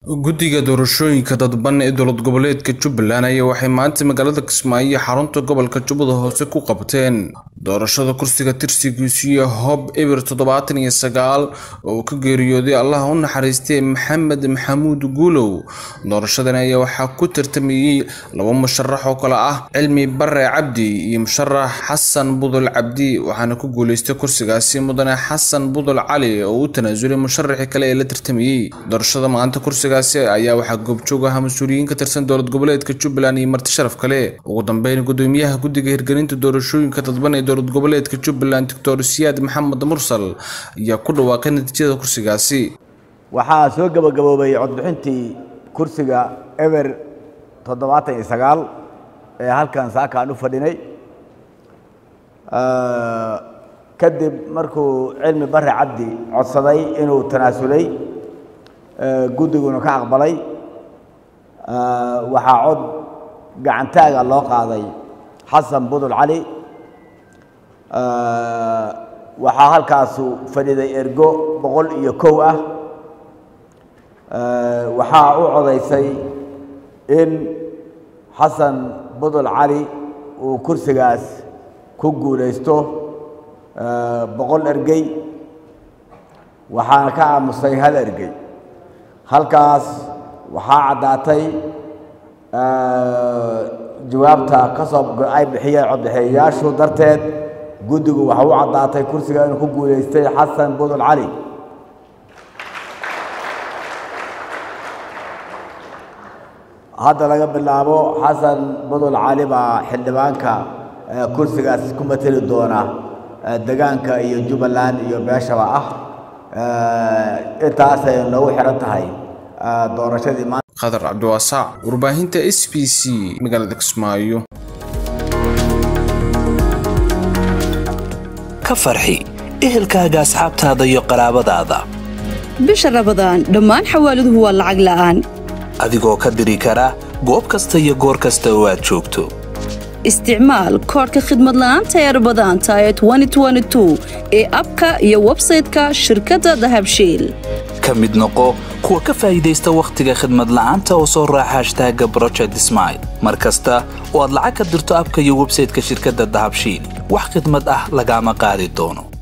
guddiga doorashooyinka dadban ee dowlad goboleedka Jubbaland ayaa waxay maanta magaalada Kismaayo xarunta gobolka Jubbada Hoose ku qabteen doorashada kursiga tirsigiisu Hob Eber 79 oo ka geeriyooday Allah u naxariistay Maxamed Maxamuud Guulow. doorashadan ayaa waxa ku tartamayay laba musharax oo kala ah Cilmi Barre Cabdi iyo musharax Xasan Budul Cabdi, waxaana ku guuleystay kursigaasi mudane Xasan Budul Cali oo u tanaasulay musharaxii kale ee la tartamayay. doorashada maanta kursiga ayaa waxa goobjoog ah mas'uuliyiin ka tirsan dowlad goboleedka Jubbaland iyo marti sharaf kale. ugu dambeyn gudoomiyaha guddiga hirgelinta doorashooyinka dadban ee dowlad goboleedka Jubbaland Dr. Siyaad Maxamed Mursal ayaa ku dhawaaqay natiijada kursigaasi. waxaa soo gabagaboobay codbixintii kursiga Eber 79 ee halkan saaka u fadhinay kadib markuu Cilmi Barre Cabdi codsaday inuu tanaasulay guddiguna ka aqbalay waxa cod gacantaaga loo qaaday Xasan Budul Cali. waxa halkaas fadhiday ergo 101 ah. waxa uu codeysay in Xasan Budul Cali uu kursigaas ku guuleysto 100 ergey, waxaana ka aamusay hal ergey. halkaas waxaa caddaatay jawaabta ka soo ay bixiyeen codbixiyayaashu darteed guddigu waxa uu caddaatay kursiga inuu ku guuleystay Xasan Budul Cali. hadda laga bilaabo Xasan Budul Cali baa xildhibaanka kursigaas ku matali doona deegaanka iyo Jubbaland iyo beeshaba ah. intaas ay noogu xiran tahay doorashadii Qadar Cabdiwaasac, warbaahinta SBC magaalada Kismaayo. ka farxi ehelkaaga, asxaabtaada iyo qaraabadaada bisha Ramadaan dhammaan xawaaladuhu waa lacag la'aan adigoo ka diri kara goob kasta iyo goor kasta oo aad joogto. isticmaal koodka khidmad la'aanta ee Ramadaanta ee 2022 ee abka iyo website-ka shirkadda Dahabshiil. ka mid noqo kuwa ka faa'iideysta waqtiga khidmad la'aanta oo soo raaxa #project_smile markasta oo aad lacag ka dirto abka iyo website-ka shirkadda Dahabshiil. wax khidmad ah lagama qaadi doono.